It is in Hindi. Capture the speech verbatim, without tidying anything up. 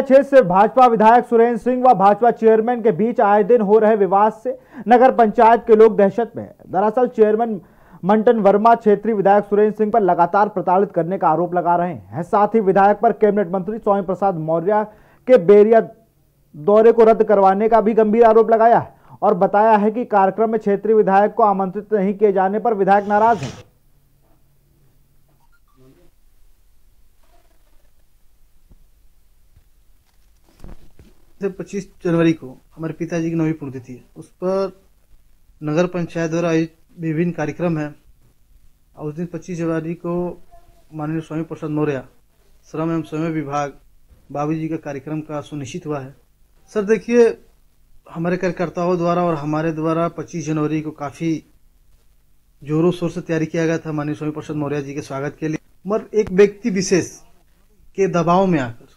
क्षेत्र से भाजपा विधायक सुरेंद्र सिंह व भाजपा चेयरमैन के बीच आए दिन हो रहे विवाद से नगर पंचायत के लोग दहशत में हैं। दरअसल चेयरमैन मंटन वर्मा क्षेत्रीय विधायक सुरेंद्र सिंह पर लगातार प्रताड़ित करने का आरोप लगा रहे हैं। साथ ही विधायक पर कैबिनेट मंत्री स्वामी प्रसाद मौर्य के बेरिया दौरे को रद्द करवाने का भी गंभीर आरोप लगाया है और बताया है कि कार्यक्रम में क्षेत्रीय विधायक को आमंत्रित नहीं किए जाने पर विधायक नाराज हैं। पच्चीस जनवरी को हमारे पिताजी की नौवीं पुण्यतिथि है। उस पर नगर पंचायत द्वारा आयोजित विभिन्न कार्यक्रम है और उस दिन पच्चीस जनवरी को माननीय स्वामी प्रसाद मौर्य श्रम एवं श्रम विभाग बाबू जी का कार्यक्रम का सुनिश्चित हुआ है। सर देखिए, हमारे कार्यकर्ताओं द्वारा और हमारे द्वारा पच्चीस जनवरी को काफ़ी जोरों शोर से तैयारी किया गया था माननीय स्वामी प्रसाद मौर्य जी के स्वागत के लिए, मगर एक व्यक्ति विशेष के दबाव में आकर